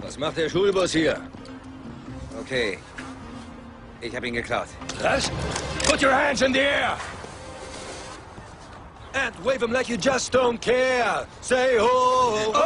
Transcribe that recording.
Was macht der Schulbus hier? Okay. Ich habe ihn geklaut. Was? Put your hands in the air! And wave them like you just don't care. Say ho!